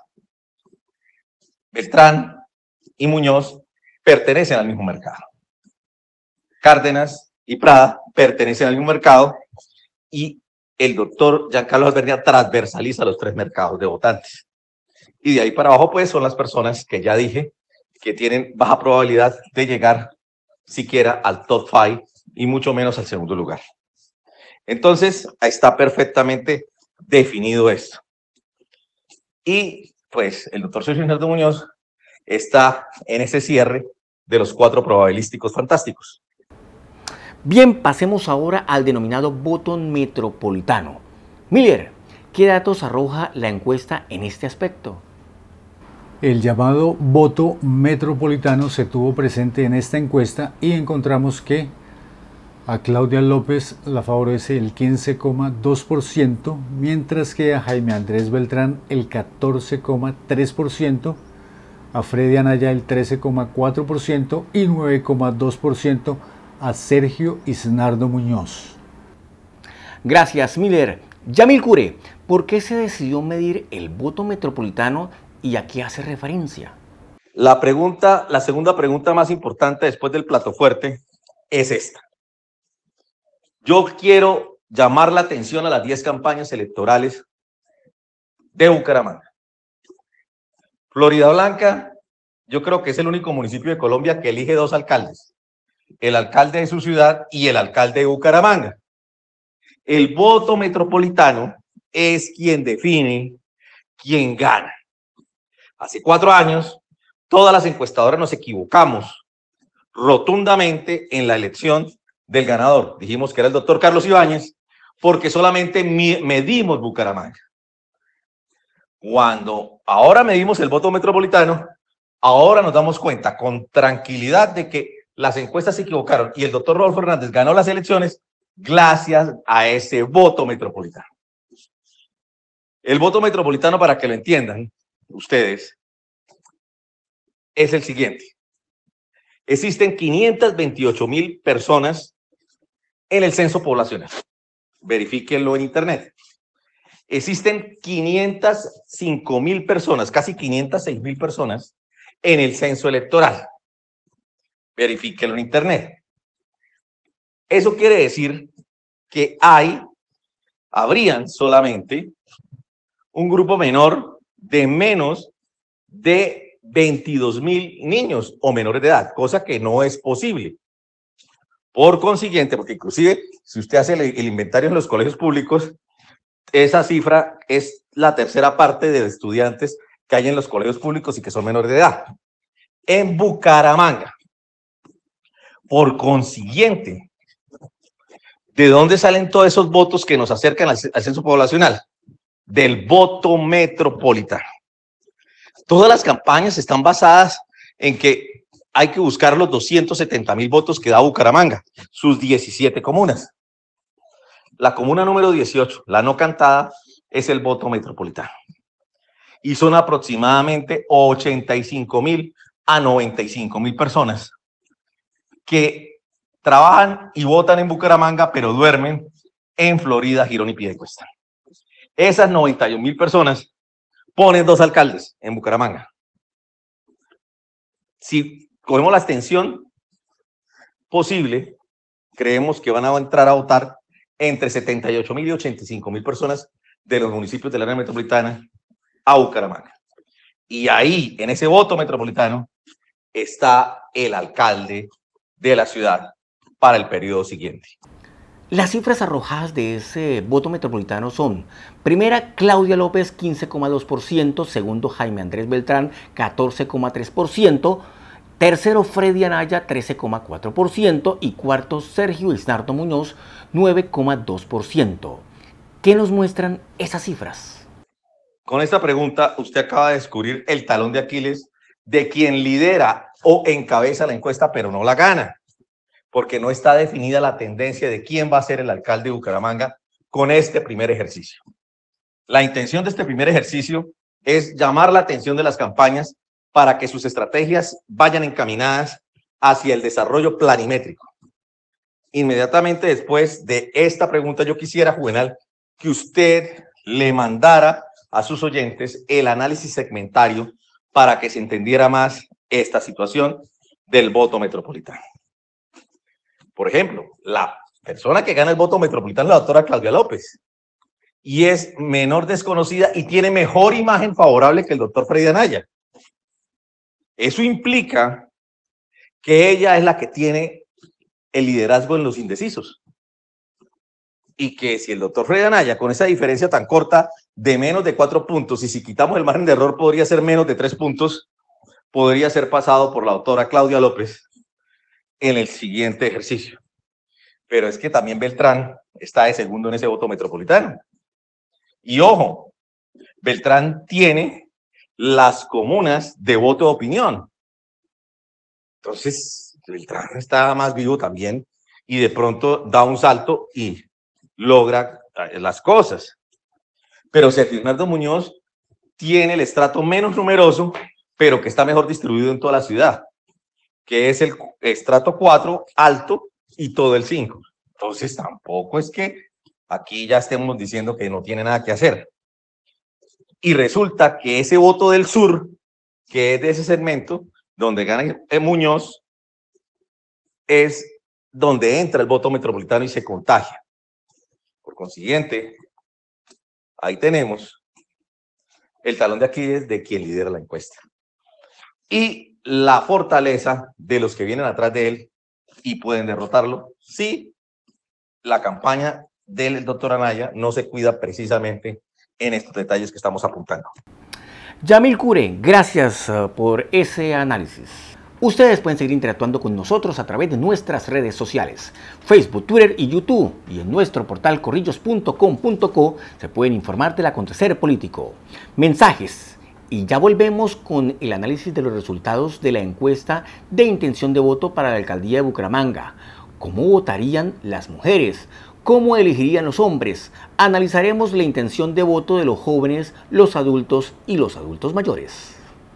Beltrán y Muñoz pertenecen al mismo mercado. Cárdenas y Prada pertenecen al mismo mercado y el doctor Giancarlo Albernia transversaliza los tres mercados de votantes. Y de ahí para abajo, pues, son las personas que ya dije que tienen baja probabilidad de llegar siquiera al top cinco y mucho menos al segundo lugar. Entonces, ahí está perfectamente definido esto. Y, pues, el doctor Sergio Leonardo Muñoz está en ese cierre de los cuatro probabilísticos fantásticos. Bien, pasemos ahora al denominado voto metropolitano. Miller, ¿qué datos arroja la encuesta en este aspecto? El llamado voto metropolitano se tuvo presente en esta encuesta y encontramos que a Claudia López la favorece el quince coma dos por ciento, mientras que a Jaime Andrés Beltrán el catorce coma tres por ciento, a Freddy Anaya el trece coma cuatro por ciento y nueve coma dos por ciento a Sergio Isnardo Muñoz. Gracias, Miller. Yamil Cure, ¿por qué se decidió medir el voto metropolitano y a qué hace referencia? La pregunta, la segunda pregunta más importante después del plato fuerte es esta. Yo quiero llamar la atención a las diez campañas electorales de Bucaramanga. Florida Blanca, yo creo que es el único municipio de Colombia que elige dos alcaldes. El alcalde de su ciudad y el alcalde de Bucaramanga. El voto metropolitano es quien define quién gana. Hace cuatro años, todas las encuestadoras nos equivocamos rotundamente en la elección del ganador. Dijimos que era el doctor Carlos Ibáñez, porque solamente medimos Bucaramanga. Cuando ahora medimos el voto metropolitano, ahora nos damos cuenta con tranquilidad de que las encuestas se equivocaron y el doctor Rodolfo Hernández ganó las elecciones gracias a ese voto metropolitano. El voto metropolitano, para que lo entiendan ustedes, es el siguiente. Existen quinientas veintiocho mil personas en el censo poblacional. Verifíquenlo en internet. Existen quinientas cinco mil personas, casi quinientas seis mil personas en el censo electoral. Verifíquenlo en internet. Eso quiere decir que hay, habrían solamente un grupo menor de menos de veintidós mil niños o menores de edad, cosa que no es posible. Por consiguiente, porque inclusive si usted hace el, el inventario en los colegios públicos, esa cifra es la tercera parte de estudiantes que hay en los colegios públicos y que son menores de edad. En Bucaramanga, por consiguiente, ¿de dónde salen todos esos votos que nos acercan al, al censo poblacional? Del voto metropolitano. Todas las campañas están basadas en que hay que buscar los doscientos setenta mil votos que da Bucaramanga, sus diecisiete comunas. La comuna número dieciocho, la no cantada, es el voto metropolitano. Y son aproximadamente ochenta y cinco mil a noventa y cinco mil personas que trabajan y votan en Bucaramanga, pero duermen en Florida, Girón y Piedecuesta. Esas noventa y un mil personas ponen dos alcaldes en Bucaramanga. Si cogemos la extensión posible, creemos que van a entrar a votar entre setenta y ocho mil y ochenta y cinco mil personas de los municipios del área metropolitana a Bucaramanga. Y ahí, en ese voto metropolitano, está el alcalde de la ciudad para el periodo siguiente. Las cifras arrojadas de ese voto metropolitano son: primera, Claudia López, quince coma dos por ciento, segundo, Jaime Andrés Beltrán, catorce coma tres por ciento, tercero, Freddy Anaya, trece coma cuatro por ciento y cuarto, Sergio Isnardo Muñoz, nueve coma dos por ciento. ¿Qué nos muestran esas cifras? Con esta pregunta usted acaba de descubrir el talón de Aquiles de quien lidera o encabeza la encuesta pero no la gana, porque no está definida la tendencia de quién va a ser el alcalde de Bucaramanga con este primer ejercicio. La intención de este primer ejercicio es llamar la atención de las campañas para que sus estrategias vayan encaminadas hacia el desarrollo planimétrico. Inmediatamente después de esta pregunta, yo quisiera, Juvenal, que usted le mandara a sus oyentes el análisis segmentario para que se entendiera más esta situación del voto metropolitano. Por ejemplo, la persona que gana el voto metropolitano es la doctora Claudia López y es menor desconocida y tiene mejor imagen favorable que el doctor Freddy Anaya. Eso implica que ella es la que tiene el liderazgo en los indecisos y que si el doctor Freddy Anaya, con esa diferencia tan corta de menos de cuatro puntos, y si quitamos el margen de error podría ser menos de tres puntos, podría ser pasado por la doctora Claudia López en el siguiente ejercicio. Pero es que también Beltrán está de segundo en ese voto metropolitano. Y ojo, Beltrán tiene las comunas de voto de opinión. Entonces, Beltrán está más vivo también y de pronto da un salto y logra las cosas. Pero Sergio Isnardo Muñoz tiene el estrato menos numeroso, pero que está mejor distribuido en toda la ciudad, que es el estrato cuatro, alto, y todo el cinco. Entonces tampoco es que aquí ya estemos diciendo que no tiene nada que hacer. Y resulta que ese voto del sur, que es de ese segmento, donde gana Muñoz, es donde entra el voto metropolitano y se contagia. Por consiguiente, ahí tenemos el talón de Aquiles de quien lidera la encuesta. Y la fortaleza de los que vienen atrás de él y pueden derrotarlo si la campaña del doctor Anaya no se cuida precisamente en estos detalles que estamos apuntando. Yamil Cure, gracias uh, por ese análisis. Ustedes pueden seguir interactuando con nosotros a través de nuestras redes sociales, Facebook, Twitter y YouTube, y en nuestro portal corrillos punto com punto co se pueden informar del acontecer político. Mensajes. Y ya volvemos con el análisis de los resultados de la encuesta de intención de voto para la alcaldía de Bucaramanga. ¿Cómo votarían las mujeres? ¿Cómo elegirían los hombres? Analizaremos la intención de voto de los jóvenes, los adultos y los adultos mayores.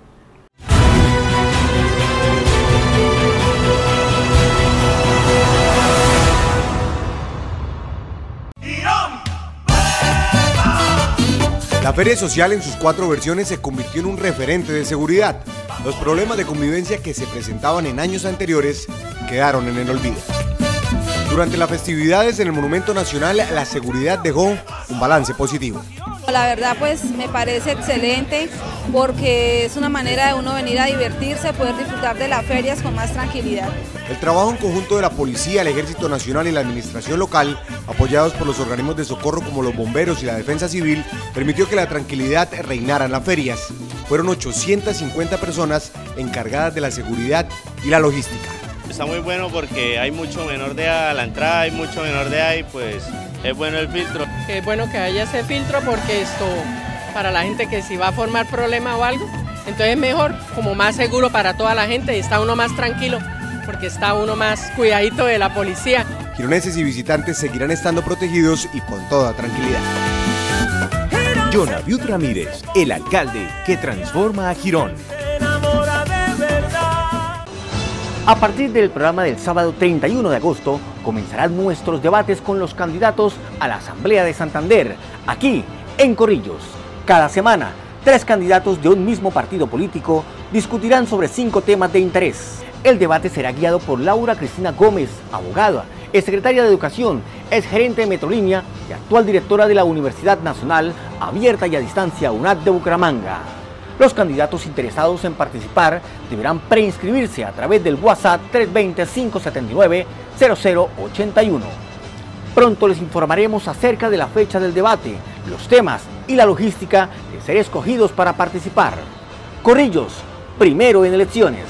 La Feria Social en sus cuatro versiones se convirtió en un referente de seguridad. Los problemas de convivencia que se presentaban en años anteriores quedaron en el olvido. Durante las festividades en el Monumento Nacional, la seguridad dejó un balance positivo. La verdad pues me parece excelente porque es una manera de uno venir a divertirse, poder disfrutar de las ferias con más tranquilidad. El trabajo en conjunto de la Policía, el Ejército Nacional y la Administración Local, apoyados por los organismos de socorro como los bomberos y la Defensa Civil, permitió que la tranquilidad reinara en las ferias. Fueron ochocientas cincuenta personas encargadas de la seguridad y la logística. Está muy bueno porque hay mucho menor de edad a la entrada, hay mucho menor de edad y pues es bueno el filtro. Es bueno que haya ese filtro porque esto, para la gente que si va a formar problema o algo, entonces es mejor, como más seguro para toda la gente y está uno más tranquilo porque está uno más cuidadito de la policía. Gironeses y visitantes seguirán estando protegidos y con toda tranquilidad. Jonaviud Ramírez, el alcalde que transforma a Girón. A partir del programa del sábado treinta y uno de agosto, comenzarán nuestros debates con los candidatos a la Asamblea de Santander, aquí en Corrillos. Cada semana, tres candidatos de un mismo partido político discutirán sobre cinco temas de interés. El debate será guiado por Laura Cristina Gómez, abogada, es secretaria de Educación, es gerente de Metrolínea y actual directora de la Universidad Nacional Abierta y a Distancia UNAD de Bucaramanga. Los candidatos interesados en participar deberán preinscribirse a través del WhatsApp tres dos cero, cinco siete nueve, cero cero ocho uno. Pronto les informaremos acerca de la fecha del debate, los temas y la logística de ser escogidos para participar. Corrillos, primero en elecciones.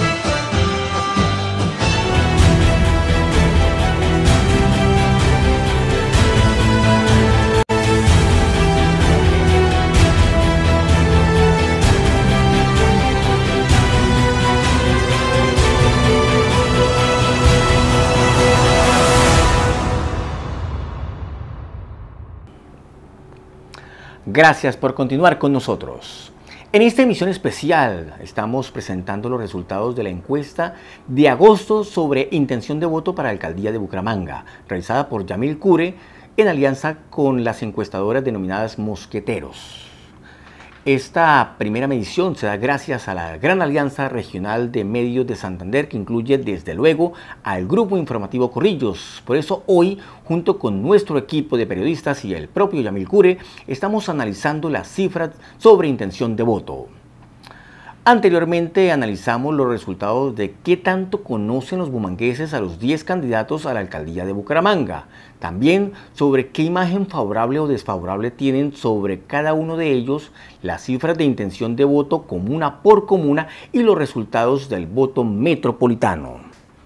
Gracias por continuar con nosotros. En esta emisión especial estamos presentando los resultados de la encuesta de agosto sobre intención de voto para la alcaldía de Bucaramanga, realizada por Yamil Cure en alianza con las encuestadoras denominadas Mosqueteros. Esta primera medición se da gracias a la Gran Alianza Regional de Medios de Santander, que incluye desde luego al Grupo Informativo Corrillos. Por eso hoy, junto con nuestro equipo de periodistas y el propio Yamil Cure, estamos analizando las cifras sobre intención de voto. Anteriormente analizamos los resultados de qué tanto conocen los bumangueses a los diez candidatos a la alcaldía de Bucaramanga. También sobre qué imagen favorable o desfavorable tienen sobre cada uno de ellos, las cifras de intención de voto comuna por comuna y los resultados del voto metropolitano.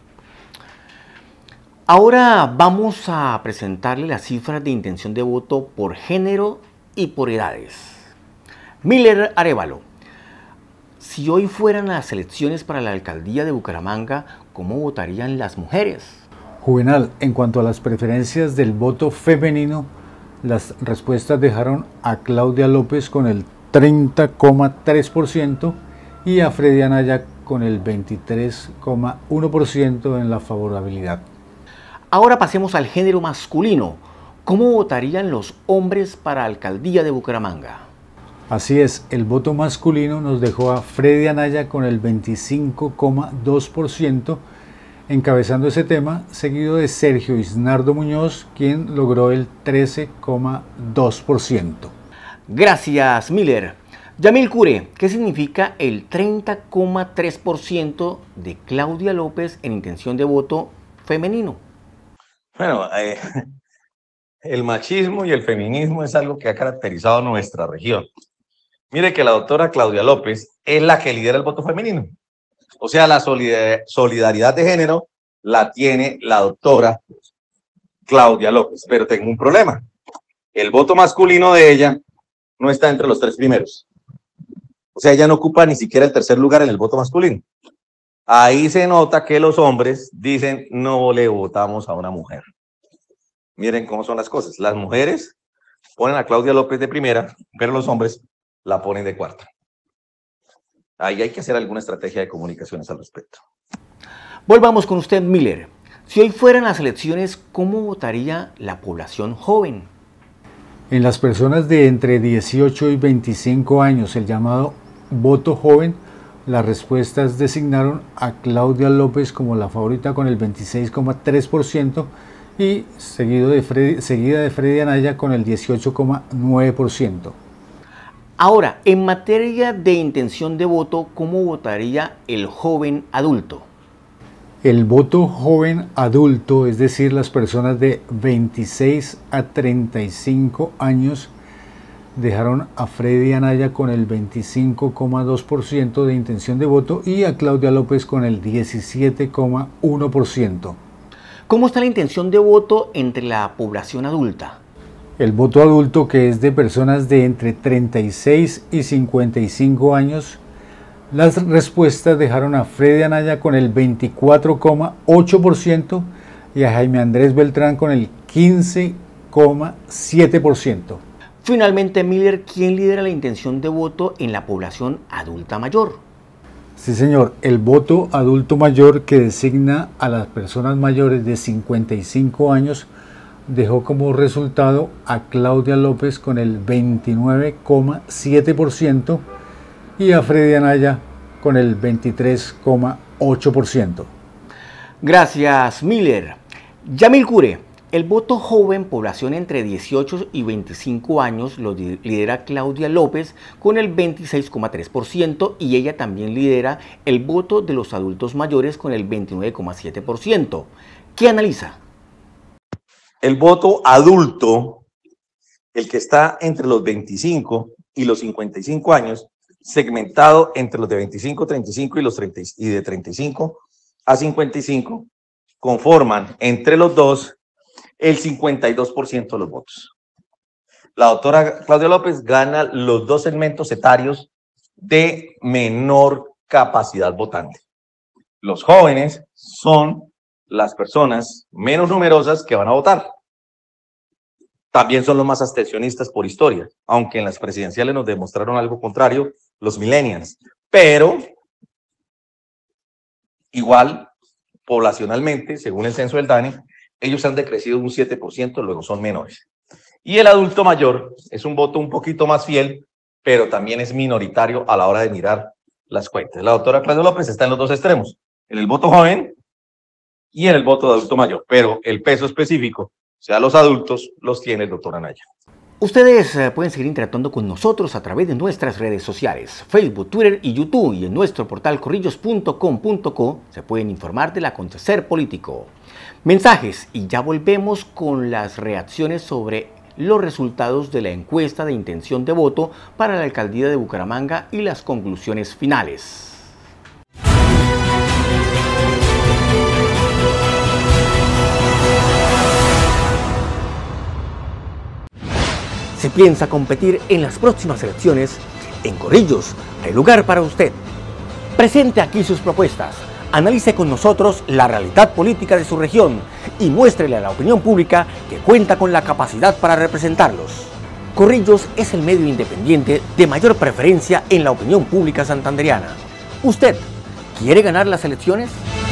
Ahora vamos a presentarle las cifras de intención de voto por género y por edades. Miller Arevalo. Si hoy fueran las elecciones para la alcaldía de Bucaramanga, ¿cómo votarían las mujeres? Juvenal, en cuanto a las preferencias del voto femenino, las respuestas dejaron a Claudia López con el treinta coma tres por ciento y a Freddy Anaya con el veintitrés coma uno por ciento en la favorabilidad. Ahora pasemos al género masculino. ¿Cómo votarían los hombres para la alcaldía de Bucaramanga? Así es, el voto masculino nos dejó a Freddy Anaya con el veinticinco coma dos por ciento, encabezando ese tema, seguido de Sergio Isnardo Muñoz, quien logró el trece coma dos por ciento. Gracias, Miller. Yamil Cure, ¿qué significa el treinta coma tres por ciento de Claudia López en intención de voto femenino? Bueno, eh, el machismo y el feminismo es algo que ha caracterizado nuestra región. Mire que la doctora Claudia López es la que lidera el voto femenino. O sea, la solidaridad de género la tiene la doctora Claudia López. Pero tengo un problema. El voto masculino de ella no está entre los tres primeros. O sea, ella no ocupa ni siquiera el tercer lugar en el voto masculino. Ahí se nota que los hombres dicen, no le votamos a una mujer. Miren cómo son las cosas. Las mujeres ponen a Claudia López de primera, pero los hombres la ponen de cuarta. Ahí hay que hacer alguna estrategia de comunicaciones al respecto. Volvamos con usted, Miller. Si hoy fueran las elecciones, ¿cómo votaría la población joven? En las personas de entre dieciocho y veinticinco años, el llamado voto joven, las respuestas designaron a Claudia López como la favorita con el veintiséis coma tres por ciento y seguido de Freddy, seguida de Freddy Anaya con el dieciocho coma nueve por ciento. Ahora, en materia de intención de voto, ¿cómo votaría el joven adulto? El voto joven adulto, es decir, las personas de veintiséis a treinta y cinco años, dejaron a Freddy Anaya con el veinticinco coma dos por ciento de intención de voto y a Claudia López con el diecisiete coma uno por ciento. ¿Cómo está la intención de voto entre la población adulta? El voto adulto, que es de personas de entre treinta y seis y cincuenta y cinco años, las respuestas dejaron a Freddy Anaya con el veinticuatro coma ocho por ciento y a Jaime Andrés Beltrán con el quince coma siete por ciento. Finalmente, Miller, ¿quién lidera la intención de voto en la población adulta mayor? Sí, señor, el voto adulto mayor, que designa a las personas mayores de cincuenta y cinco años, dejó como resultado a Claudia López con el veintinueve coma siete por ciento y a Freddy Anaya con el veintitrés coma ocho por ciento. Gracias, Miller. Yamil Cure, El voto joven, población entre dieciocho y veinticinco años, lo lidera Claudia López con el veintiséis coma tres por ciento y ella también lidera el voto de los adultos mayores con el veintinueve coma siete por ciento. ¿Qué analiza? El voto adulto, el que está entre los veinticinco y los cincuenta y cinco años, segmentado entre los de veinticinco a treinta y cinco y los treinta y de treinta y cinco a cincuenta y cinco, conforman entre los dos el cincuenta y dos por ciento de los votos. La doctora Claudia López gana los dos segmentos etarios de menor capacidad votante. Los jóvenes son las personas menos numerosas que van a votar. También son los más abstencionistas por historia, aunque en las presidenciales nos demostraron algo contrario los millennials. Pero, igual, poblacionalmente, según el censo del DANE, ellos han decrecido un siete por ciento, luego son menores. Y el adulto mayor es un voto un poquito más fiel, pero también es minoritario a la hora de mirar las cuentas. La doctora Claudia López está en los dos extremos, en el voto joven y en el voto de adulto mayor, pero el peso específico, o sea, los adultos, los tiene el doctor Anaya. Ustedes eh, pueden seguir interactuando con nosotros a través de nuestras redes sociales, Facebook, Twitter y YouTube, y en nuestro portal corrillos punto com punto co se pueden informar del acontecer político. Mensajes y ya volvemos con las reacciones sobre los resultados de la encuesta de intención de voto para la alcaldía de Bucaramanga y las conclusiones finales. Si piensa competir en las próximas elecciones, en Corrillos hay lugar para usted. Presente aquí sus propuestas, analice con nosotros la realidad política de su región y muéstrele a la opinión pública que cuenta con la capacidad para representarlos. Corrillos es el medio independiente de mayor preferencia en la opinión pública santandereana. ¿Usted quiere ganar las elecciones?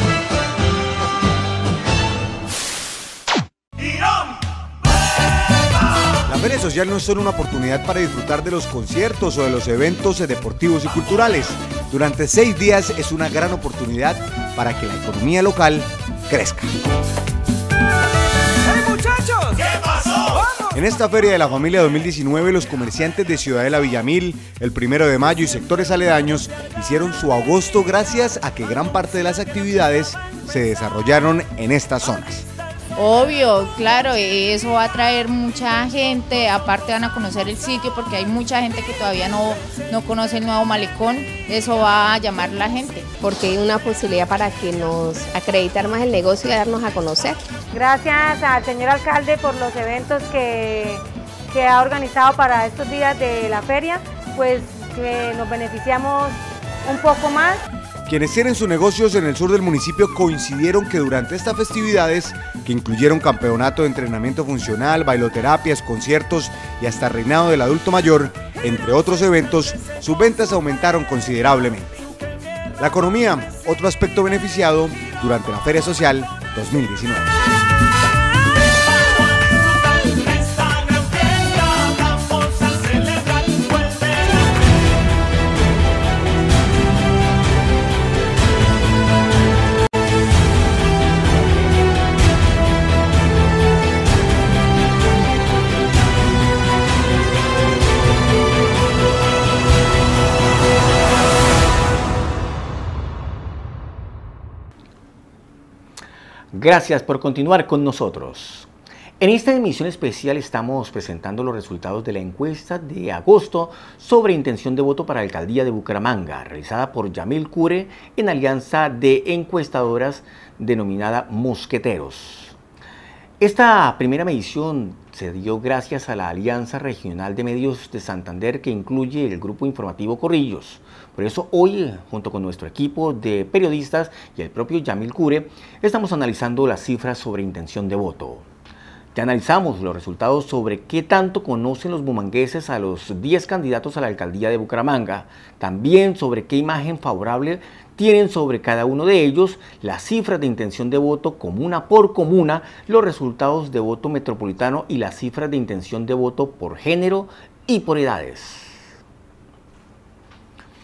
La Feria Social no es solo una oportunidad para disfrutar de los conciertos o de los eventos deportivos y culturales. Durante seis días es una gran oportunidad para que la economía local crezca. ¡Hey, muchachos! ¿Qué pasó? ¡Vamos! En esta Feria de la Familia dos mil diecinueve, los comerciantes de Ciudadela Villamil, el Primero de Mayo y sectores aledaños hicieron su agosto gracias a que gran parte de las actividades se desarrollaron en estas zonas. Obvio, claro, eso va a atraer mucha gente, aparte van a conocer el sitio porque hay mucha gente que todavía no, no conoce el nuevo malecón, eso va a llamar a la gente. Porque hay una posibilidad para que nos acreditar más el negocio y darnos a conocer. Gracias al señor alcalde por los eventos que, que ha organizado para estos días de la feria, pues que nos beneficiamos un poco más. Quienes tienen sus negocios en el sur del municipio coincidieron que durante estas festividades, que incluyeron campeonato de entrenamiento funcional, bailoterapias, conciertos y hasta reinado del adulto mayor, entre otros eventos, sus ventas aumentaron considerablemente. La economía, otro aspecto beneficiado durante la Feria Social dos mil diecinueve. Gracias por continuar con nosotros. En esta emisión especial estamos presentando los resultados de la encuesta de agosto sobre intención de voto para la alcaldía de Bucaramanga, realizada por Yamil Cure en alianza de encuestadoras denominada Mosqueteros. Esta primera medición se dio gracias a la Alianza Regional de Medios de Santander, que incluye el grupo informativo Corrillos. Por eso hoy, junto con nuestro equipo de periodistas y el propio Yamil Cure, estamos analizando las cifras sobre intención de voto. Ya analizamos los resultados sobre qué tanto conocen los bumangueses a los diez candidatos a la alcaldía de Bucaramanga, también sobre qué imagen favorable tienen sobre cada uno de ellos, las cifras de intención de voto comuna por comuna, los resultados de voto metropolitano y las cifras de intención de voto por género y por edades.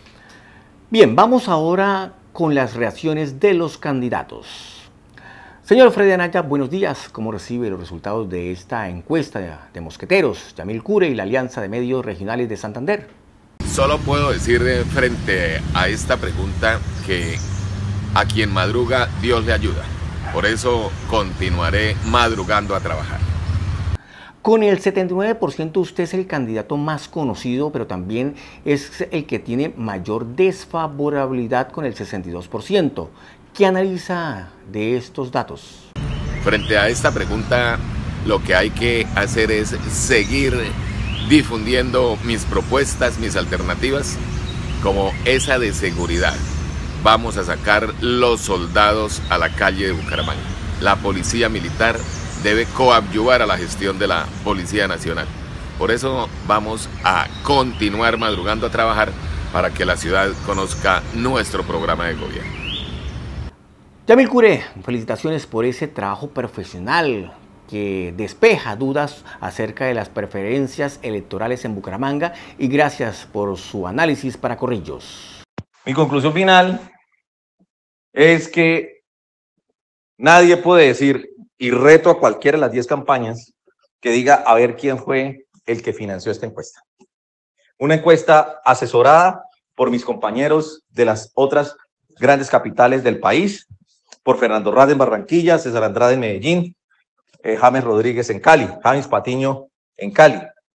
Bien, vamos ahora con las reacciones de los candidatos. Señor Freddy Anaya, buenos días. ¿Cómo recibe los resultados de esta encuesta de mosqueteros, Yamil Cure y la Alianza de Medios Regionales de Santander? Solo puedo decir frente a esta pregunta que a quien madruga, Dios le ayuda. Por eso continuaré madrugando a trabajar. Con el setenta y nueve por ciento usted es el candidato más conocido, pero también es el que tiene mayor desfavorabilidad con el sesenta y dos por ciento. ¿Qué analiza de estos datos? Frente a esta pregunta, lo que hay que hacer es seguir difundiendo mis propuestas, mis alternativas, como esa de seguridad. Vamos a sacar los soldados a la calle de Bucaramanga. La policía militar debe coadyuvar a la gestión de la Policía Nacional. Por eso vamos a continuar madrugando a trabajar para que la ciudad conozca nuestro programa de gobierno. Yamil Cure, felicitaciones por ese trabajo profesional que despeja dudas acerca de las preferencias electorales en Bucaramanga y gracias por su análisis para Corrillos. Mi conclusión final es que nadie puede decir, y reto a cualquiera de las diez campañas, que diga a ver quién fue el que financió esta encuesta. Una encuesta asesorada por mis compañeros de las otras grandes capitales del país, por Fernando Rada en Barranquilla, César Andrade en Medellín, eh, James Rodríguez en Cali, James Patiño en Cali.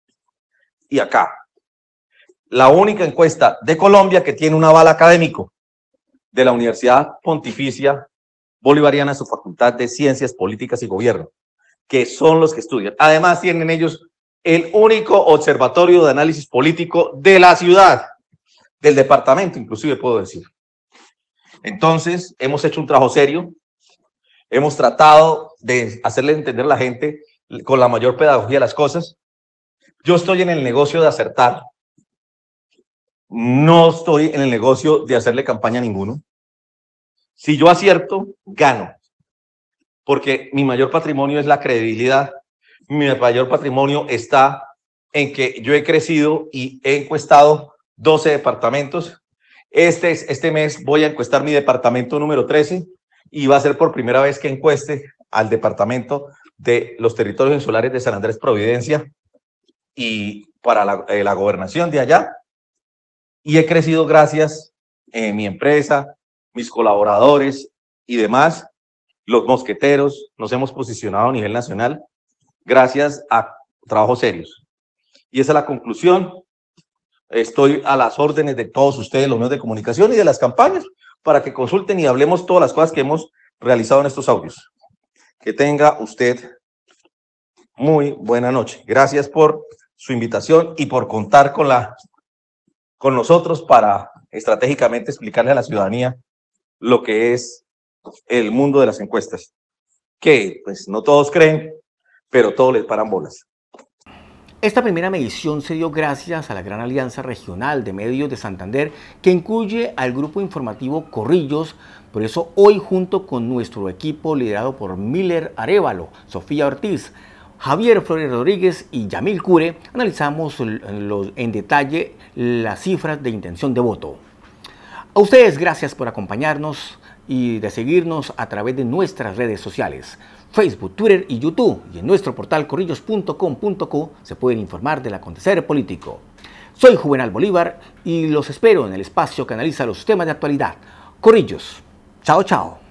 Y acá, la única encuesta de Colombia que tiene un aval académico de la Universidad Pontificia Bolivariana, su Facultad de Ciencias Políticas y Gobierno, que son los que estudian. Además, tienen ellos el único observatorio de análisis político de la ciudad, del departamento, inclusive puedo decir. Entonces, hemos hecho un trabajo serio, hemos tratado de hacerle entender a la gente con la mayor pedagogía las cosas. Yo estoy en el negocio de acertar, no estoy en el negocio de hacerle campaña a ninguno. Si yo acierto, gano, porque mi mayor patrimonio es la credibilidad, mi mayor patrimonio está en que yo he crecido y he encuestado doce departamentos. Este, este mes voy a encuestar mi departamento número trece y va a ser por primera vez que encueste al departamento de los territorios insulares de San Andrés Providencia y para la, eh, la gobernación de allá. Y he crecido gracias a eh, mi empresa, mis colaboradores y demás, los mosqueteros, nos hemos posicionado a nivel nacional gracias a trabajos serios. Y esa es la conclusión. Estoy a las órdenes de todos ustedes, los medios de comunicación y de las campañas, para que consulten y hablemos todas las cosas que hemos realizado en estos audios. Que tenga usted muy buena noche. Gracias por su invitación y por contar con, la, con nosotros para estratégicamente explicarle a la ciudadanía lo que es el mundo de las encuestas. Que pues no todos creen, pero todos les paran bolas. Esta primera medición se dio gracias a la Gran Alianza Regional de Medios de Santander, que incluye al grupo informativo Corrillos. Por eso hoy, junto con nuestro equipo liderado por Miller Arévalo, Sofía Ortiz, Javier Flores Rodríguez y Yamil Cure, analizamos en detalle las cifras de intención de voto. A ustedes gracias por acompañarnos y de seguirnos a través de nuestras redes sociales. Facebook, Twitter y YouTube, y en nuestro portal corrillos punto com punto co se pueden informar del acontecer político. Soy Juvenal Bolívar y los espero en el espacio que analiza los temas de actualidad. Corrillos, chao chao.